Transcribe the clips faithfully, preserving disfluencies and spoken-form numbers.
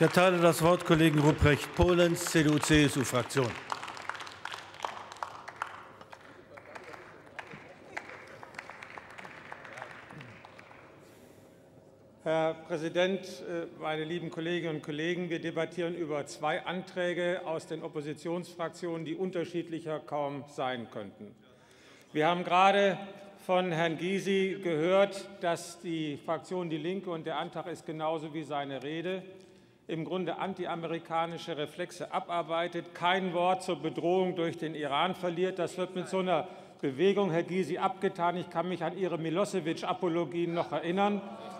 Ich erteile das Wort Kollegen Ruprecht Polenz, C D U C S U-Fraktion. Herr Präsident, meine lieben Kolleginnen und Kollegen! Wir debattieren über zwei Anträge aus den Oppositionsfraktionen, die unterschiedlicher kaum sein könnten. Wir haben gerade von Herrn Gysi gehört, dass die Fraktion DIE LINKE, und der Antrag ist genauso wie seine Rede, im Grunde antiamerikanische Reflexe abarbeitet, kein Wort zur Bedrohung durch den Iran verliert. Das wird mit so einer Bewegung, Herr Gysi, abgetan. Ich kann mich an Ihre Milosevic-Apologien noch erinnern.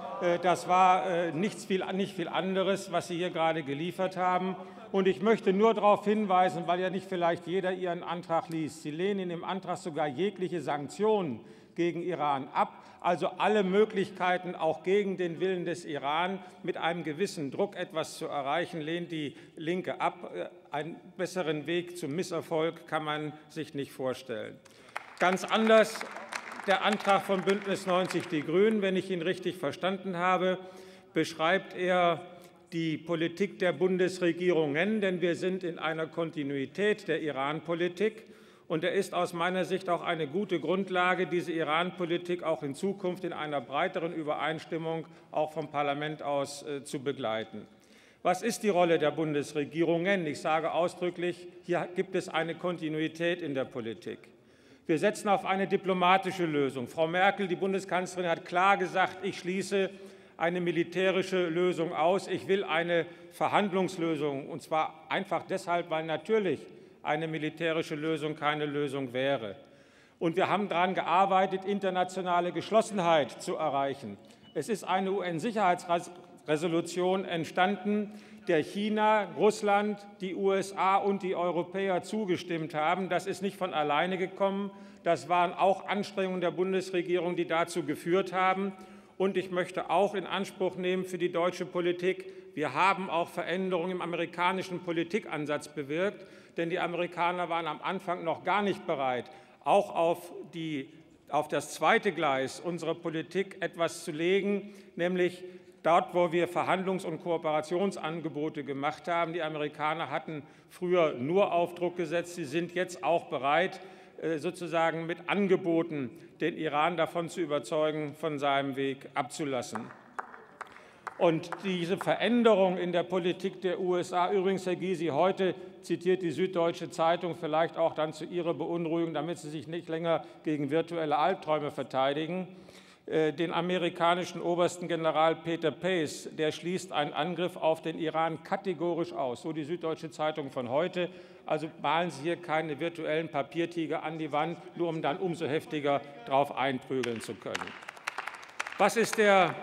Das war nichts viel, nicht viel anderes, was Sie hier gerade geliefert haben. Und ich möchte nur darauf hinweisen, weil ja nicht vielleicht jeder Ihren Antrag liest. Sie lehnen in dem Antrag sogar jegliche Sanktionen gegen Iran ab, also alle Möglichkeiten, auch gegen den Willen des Iran mit einem gewissen Druck etwas zu erreichen, lehnt die LINKE ab. Einen besseren Weg zum Misserfolg kann man sich nicht vorstellen. Ganz anders der Antrag von Bündnis neunzig Die Grünen, wenn ich ihn richtig verstanden habe, beschreibt er die Politik der Bundesregierungen, denn wir sind in einer Kontinuität der Iran-Politik. Und er ist aus meiner Sicht auch eine gute Grundlage, diese Iran-Politik auch in Zukunft in einer breiteren Übereinstimmung auch vom Parlament aus äh, zu begleiten. Was ist die Rolle der Bundesregierungen? Ich sage ausdrücklich, hier gibt es eine Kontinuität in der Politik. Wir setzen auf eine diplomatische Lösung. Frau Merkel, die Bundeskanzlerin, hat klar gesagt, ich schließe eine militärische Lösung aus. Ich will eine Verhandlungslösung, und zwar einfach deshalb, weil natürlich eine militärische Lösung keine Lösung wäre. Und wir haben daran gearbeitet, internationale Geschlossenheit zu erreichen. Es ist eine U N-Sicherheitsresolution entstanden, der China, Russland, die U S A und die Europäer zugestimmt haben. Das ist nicht von alleine gekommen. Das waren auch Anstrengungen der Bundesregierung, die dazu geführt haben. Und ich möchte auch in Anspruch nehmen für die deutsche Politik, wir haben auch Veränderungen im amerikanischen Politikansatz bewirkt. Denn die Amerikaner waren am Anfang noch gar nicht bereit, auch auf, die, auf das zweite Gleis unserer Politik etwas zu legen, nämlich dort, wo wir Verhandlungs- und Kooperationsangebote gemacht haben. Die Amerikaner hatten früher nur auf Druck gesetzt. Sie sind jetzt auch bereit, sozusagen mit Angeboten den Iran davon zu überzeugen, von seinem Weg abzulassen. Und diese Veränderung in der Politik der U S A, übrigens, Herr Gysi, heute zitiert die Süddeutsche Zeitung, vielleicht auch dann zu Ihrer Beunruhigung, damit Sie sich nicht länger gegen virtuelle Albträume verteidigen, den amerikanischen obersten General Peter Pace, der schließt einen Angriff auf den Iran kategorisch aus. So die Süddeutsche Zeitung von heute. Also malen Sie hier keine virtuellen Papiertiger an die Wand, nur um dann umso heftiger darauf einprügeln zu können. Was ist der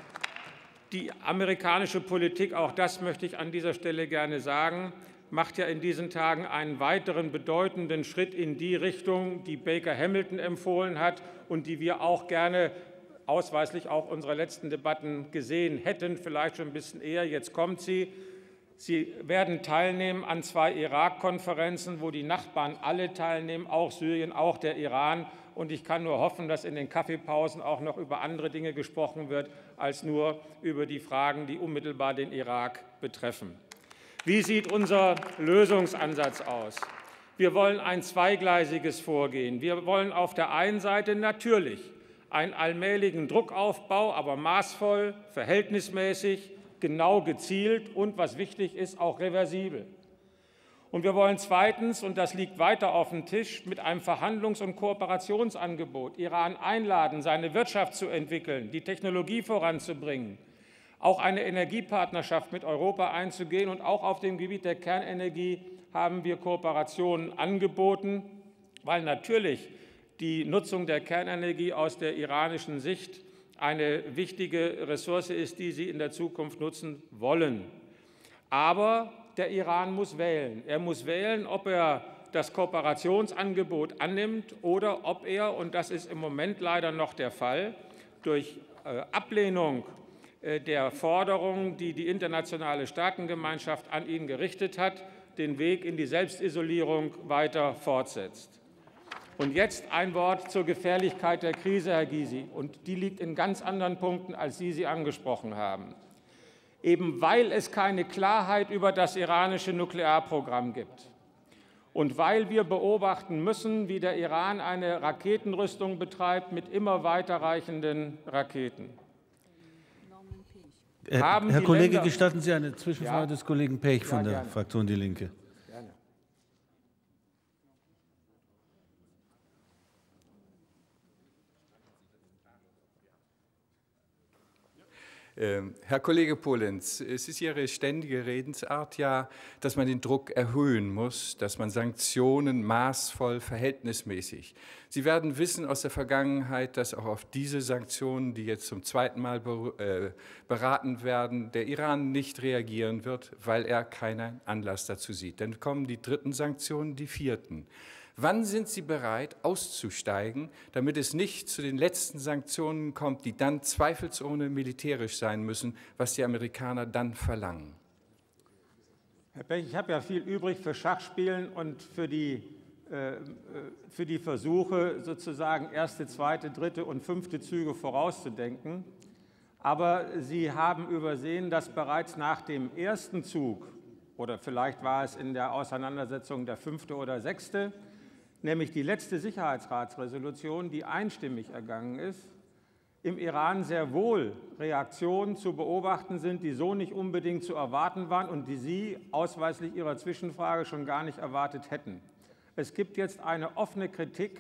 Die amerikanische Politik, auch das möchte ich an dieser Stelle gerne sagen, macht ja in diesen Tagen einen weiteren bedeutenden Schritt in die Richtung, die Baker Hamilton empfohlen hat und die wir auch gerne ausweislich auch unserer letzten Debatten gesehen hätten, vielleicht schon ein bisschen eher. Jetzt kommt sie. Sie werden teilnehmen an zwei Irak-Konferenzen, wo die Nachbarn alle teilnehmen, auch Syrien, auch der Iran. Und ich kann nur hoffen, dass in den Kaffeepausen auch noch über andere Dinge gesprochen wird, als nur über die Fragen, die unmittelbar den Irak betreffen. Wie sieht unser Lösungsansatz aus? Wir wollen ein zweigleisiges Vorgehen. Wir wollen auf der einen Seite natürlich einen allmählichen Druckaufbau, aber maßvoll, verhältnismäßig, genau gezielt und, was wichtig ist, auch reversibel. Und wir wollen zweitens, und das liegt weiter auf dem Tisch, mit einem Verhandlungs- und Kooperationsangebot Iran einladen, seine Wirtschaft zu entwickeln, die Technologie voranzubringen, auch eine Energiepartnerschaft mit Europa einzugehen. Und auch auf dem Gebiet der Kernenergie haben wir Kooperationen angeboten, weil natürlich die Nutzung der Kernenergie aus der iranischen Sicht eine wichtige Ressource ist, die sie in der Zukunft nutzen wollen. Aber der Iran muss wählen. Er muss wählen, ob er das Kooperationsangebot annimmt oder ob er, und das ist im Moment leider noch der Fall, durch Ablehnung der Forderungen, die die internationale Staatengemeinschaft an ihn gerichtet hat, den Weg in die Selbstisolierung weiter fortsetzt. Und jetzt ein Wort zur Gefährlichkeit der Krise, Herr Gysi, und die liegt in ganz anderen Punkten, als Sie sie angesprochen haben. eben weil es keine Klarheit über das iranische Nuklearprogramm gibt. Und weil wir beobachten müssen, wie der Iran eine Raketenrüstung betreibt mit immer weiterreichenden Raketen. Herr, Herr Kollege, Länder, gestatten Sie eine Zwischenfrage ja, des Kollegen Pech von ja, der gerne. Fraktion Die Linke. Gerne. Herr Kollege Polenz, es ist Ihre ständige Redensart ja, dass man den Druck erhöhen muss, dass man Sanktionen maßvoll, verhältnismäßig. Sie werden wissen aus der Vergangenheit, dass auch auf diese Sanktionen, die jetzt zum zweiten Mal beraten werden, der Iran nicht reagieren wird, weil er keinen Anlass dazu sieht. Dann kommen die dritten Sanktionen, die vierten. Wann sind Sie bereit, auszusteigen, damit es nicht zu den letzten Sanktionen kommt, die dann zweifelsohne militärisch sein müssen, was die Amerikaner dann verlangen? Herr Pech, ich habe ja viel übrig für Schachspielen und für die, äh, für die Versuche, sozusagen erste, zweite, dritte und fünfte Züge vorauszudenken. Aber Sie haben übersehen, dass bereits nach dem ersten Zug, oder vielleicht war es in der Auseinandersetzung der fünfte oder sechste, nämlich die letzte Sicherheitsratsresolution, die einstimmig ergangen ist, im Iran sehr wohl Reaktionen zu beobachten sind, die so nicht unbedingt zu erwarten waren und die Sie ausweislich Ihrer Zwischenfrage schon gar nicht erwartet hätten. Es gibt jetzt eine offene Kritik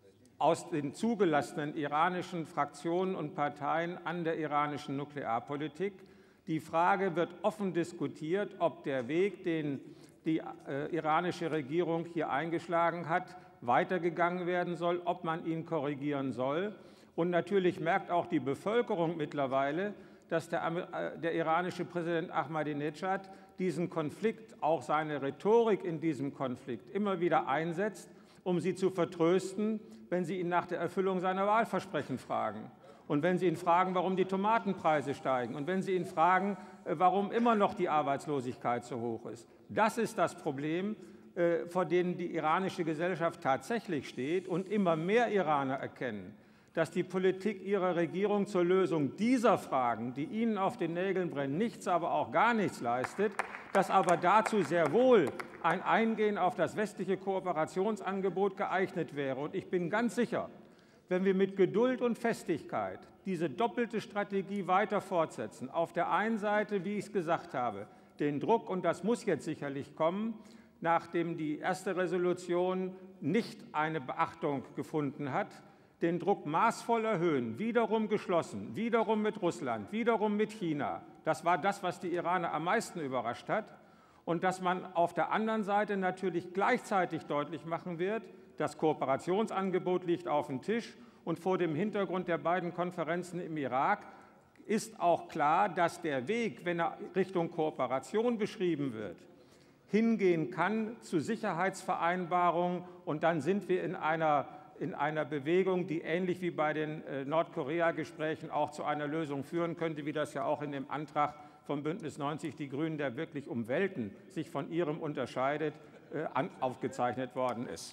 aus den zugelassenen iranischen Fraktionen und Parteien an der iranischen Nuklearpolitik. Die Frage wird offen diskutiert, ob der Weg, den die äh, iranische Regierung hier eingeschlagen hat, weitergegangen werden soll, ob man ihn korrigieren soll. Und natürlich merkt auch die Bevölkerung mittlerweile, dass der, äh, der iranische Präsident Ahmadinejad diesen Konflikt, auch seine Rhetorik in diesem Konflikt immer wieder einsetzt, um sie zu vertrösten, wenn sie ihn nach der Erfüllung seiner Wahlversprechen fragen. Und wenn Sie ihn fragen, warum die Tomatenpreise steigen, und wenn Sie ihn fragen, warum immer noch die Arbeitslosigkeit so hoch ist. Das ist das Problem, vor dem die iranische Gesellschaft tatsächlich steht. Und immer mehr Iraner erkennen, dass die Politik ihrer Regierung zur Lösung dieser Fragen, die ihnen auf den Nägeln brennen, nichts, aber auch gar nichts leistet, dass aber dazu sehr wohl ein Eingehen auf das westliche Kooperationsangebot geeignet wäre. Und ich bin ganz sicher, wenn wir mit Geduld und Festigkeit diese doppelte Strategie weiter fortsetzen, auf der einen Seite, wie ich es gesagt habe, den Druck, und das muss jetzt sicherlich kommen, nachdem die erste Resolution nicht eine Beachtung gefunden hat, den Druck maßvoll erhöhen, wiederum geschlossen, wiederum mit Russland, wiederum mit China. Das war das, was die Iraner am meisten überrascht hat. Und dass man auf der anderen Seite natürlich gleichzeitig deutlich machen wird, das Kooperationsangebot liegt auf dem Tisch, und vor dem Hintergrund der beiden Konferenzen im Irak ist auch klar, dass der Weg, wenn er Richtung Kooperation beschrieben wird, hingehen kann zu Sicherheitsvereinbarungen, und dann sind wir in einer, in einer Bewegung, die ähnlich wie bei den äh, Nordkorea-Gesprächen auch zu einer Lösung führen könnte, wie das ja auch in dem Antrag von Bündnis neunzig Die Grünen, der wirklich um Welten sich von ihrem unterscheidet, äh, an, aufgezeichnet worden ist.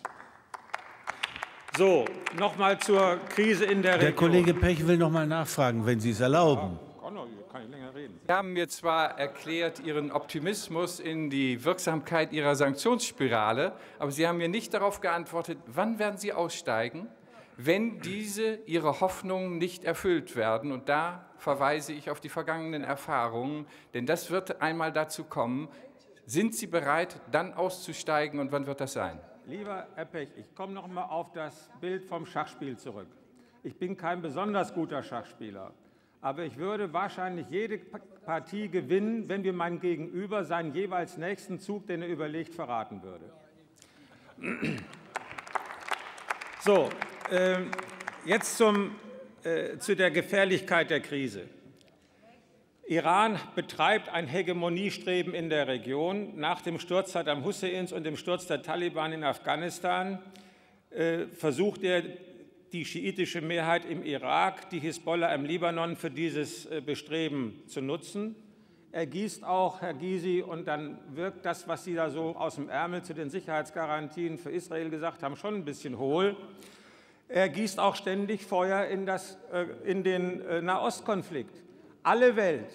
So, noch mal zur Krise in der Region. Der Kollege Pech will noch mal nachfragen, wenn Sie es erlauben. Ja, kann ich länger reden. Sie haben mir zwar erklärt Ihren Optimismus in die Wirksamkeit Ihrer Sanktionsspirale, aber Sie haben mir nicht darauf geantwortet, wann werden Sie aussteigen, wenn diese Ihre Hoffnungen nicht erfüllt werden. Und da verweise ich auf die vergangenen Erfahrungen, denn das wird einmal dazu kommen. Sind Sie bereit, dann auszusteigen, und wann wird das sein? Lieber Herr Pech, ich komme noch mal auf das Bild vom Schachspiel zurück. Ich bin kein besonders guter Schachspieler, aber ich würde wahrscheinlich jede Partie gewinnen, wenn mir mein Gegenüber seinen jeweils nächsten Zug, den er überlegt, verraten würde. So, äh, jetzt zum, äh, zu der Gefährlichkeit der Krise. Iran betreibt ein Hegemoniestreben in der Region. Nach dem Sturz Saddam Husseins und dem Sturz der Taliban in Afghanistan äh, versucht er, die schiitische Mehrheit im Irak, die Hisbollah im Libanon für dieses äh, Bestreben zu nutzen. Er gießt auch, Herr Gysi, und dann wirkt das, was Sie da so aus dem Ärmel zu den Sicherheitsgarantien für Israel gesagt haben, schon ein bisschen hohl. Er gießt auch ständig Feuer in, das, äh, in den äh, Nahostkonflikt. Alle Welt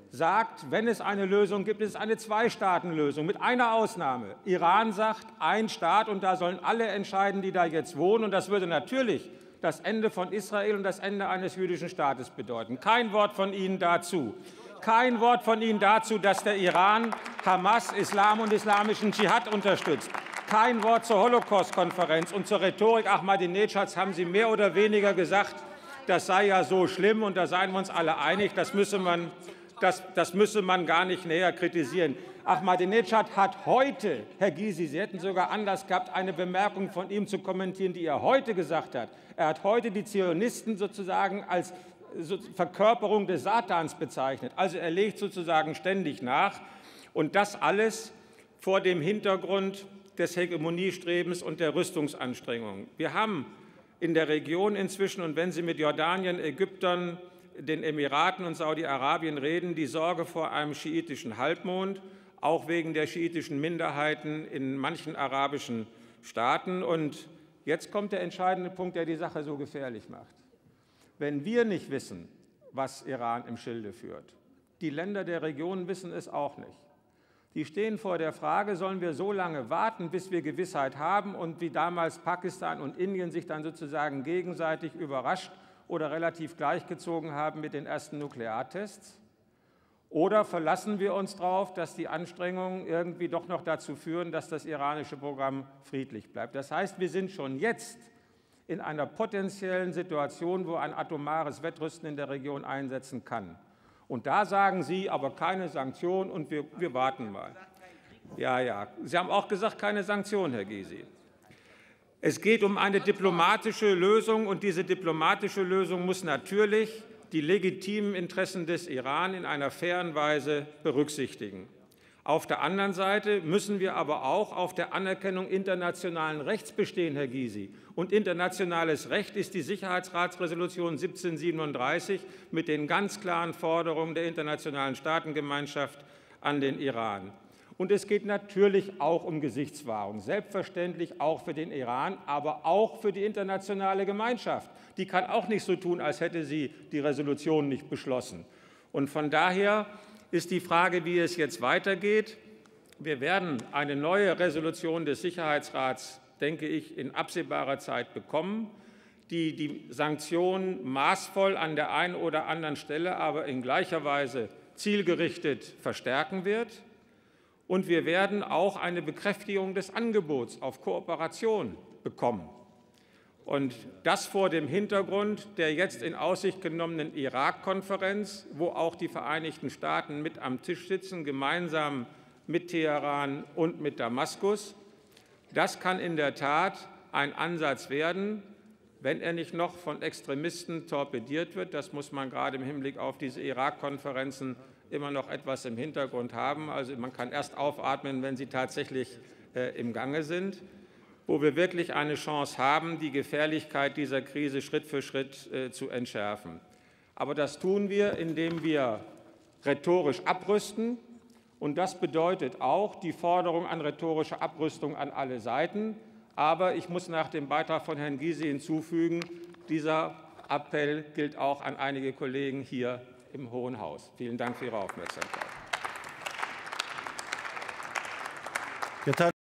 sagt, wenn es eine Lösung gibt, ist es eine Zwei-Staaten-Lösung mit einer Ausnahme. Iran sagt, ein Staat, und da sollen alle entscheiden, die da jetzt wohnen. Und das würde natürlich das Ende von Israel und das Ende eines jüdischen Staates bedeuten. Kein Wort von Ihnen dazu. Kein Wort von Ihnen dazu, dass der Iran Hamas, Islam und islamischen Dschihad unterstützt. Kein Wort zur Holocaust-Konferenz und zur Rhetorik Ahmadinejads haben Sie mehr oder weniger gesagt, das sei ja so schlimm, und da seien wir uns alle einig, das müsse man, das, das müsse man gar nicht näher kritisieren. Ahmadinejad hat heute, Herr Gysi, Sie hätten sogar Anlass gehabt, eine Bemerkung von ihm zu kommentieren, die er heute gesagt hat. Er hat heute die Zionisten sozusagen als Verkörperung des Satans bezeichnet. Also er legt sozusagen ständig nach, und das alles vor dem Hintergrund des Hegemoniestrebens und der Rüstungsanstrengungen. Wir haben in der Region inzwischen, und wenn Sie mit Jordanien, Ägyptern, den Emiraten und Saudi-Arabien reden, die Sorge vor einem schiitischen Halbmond, auch wegen der schiitischen Minderheiten in manchen arabischen Staaten. Und jetzt kommt der entscheidende Punkt, der die Sache so gefährlich macht. Wenn wir nicht wissen, was Iran im Schilde führt, die Länder der Region wissen es auch nicht. Die stehen vor der Frage, sollen wir so lange warten, bis wir Gewissheit haben, und wie damals Pakistan und Indien sich dann sozusagen gegenseitig überrascht oder relativ gleichgezogen haben mit den ersten Nukleartests? Oder verlassen wir uns darauf, dass die Anstrengungen irgendwie doch noch dazu führen, dass das iranische Programm friedlich bleibt? Das heißt, wir sind schon jetzt in einer potenziellen Situation, wo ein atomares Wettrüsten in der Region einsetzen kann. Und da sagen Sie, aber keine Sanktionen, und wir, wir warten mal. Ja, ja, Sie haben auch gesagt, keine Sanktionen, Herr Gysi. Es geht um eine diplomatische Lösung, und diese diplomatische Lösung muss natürlich die legitimen Interessen des Iran in einer fairen Weise berücksichtigen. Auf der anderen Seite müssen wir aber auch auf der Anerkennung internationalen Rechts bestehen, Herr Gysi. Und internationales Recht ist die Sicherheitsratsresolution siebzehnhundertsiebenunddreißig mit den ganz klaren Forderungen der internationalen Staatengemeinschaft an den Iran. Und es geht natürlich auch um Gesichtswahrung, selbstverständlich auch für den Iran, aber auch für die internationale Gemeinschaft. Die kann auch nicht so tun, als hätte sie die Resolution nicht beschlossen. Und von daher ist die Frage, wie es jetzt weitergeht. Wir werden eine neue Resolution des Sicherheitsrats, denke ich, in absehbarer Zeit bekommen, die die Sanktionen maßvoll an der einen oder anderen Stelle, aber in gleicher Weise zielgerichtet verstärken wird. Und wir werden auch eine Bekräftigung des Angebots auf Kooperation bekommen. Und das vor dem Hintergrund der jetzt in Aussicht genommenen Irak-Konferenz, wo auch die Vereinigten Staaten mit am Tisch sitzen, gemeinsam mit Teheran und mit Damaskus. Das kann in der Tat ein Ansatz werden, wenn er nicht noch von Extremisten torpediert wird. Das muss man gerade im Hinblick auf diese Irak-Konferenzen immer noch etwas im Hintergrund haben. Also man kann erst aufatmen, wenn sie tatsächlich äh, im Gange sind, wo wir wirklich eine Chance haben, die Gefährlichkeit dieser Krise Schritt für Schritt äh, zu entschärfen. Aber das tun wir, indem wir rhetorisch abrüsten. Und das bedeutet auch die Forderung an rhetorische Abrüstung an alle Seiten. Aber ich muss nach dem Beitrag von Herrn Gysi hinzufügen, dieser Appell gilt auch an einige Kollegen hier im Hohen Haus. Vielen Dank für Ihre Aufmerksamkeit.